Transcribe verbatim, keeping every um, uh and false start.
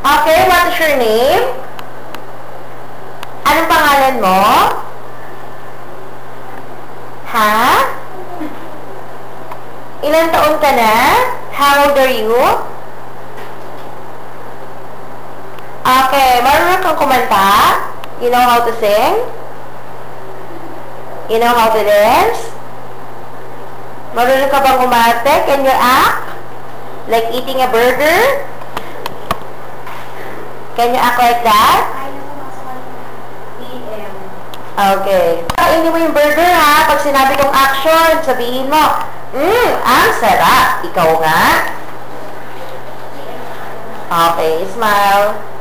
Okay, what is your name? Anong pangalan mo? Ha? Ilang taon ka na? How old are you? Okay, marunong kang kumanta? You know how to sing? You know how to dance? Marunong ka bang umarte? Can you act? Like eating a burger? Can you act like that? Okay. Kainin mo yung burger ha. Pag sinabi kong action, sabihin mo, Mmm, ang sarap. Ikaw nga. Okay, smile.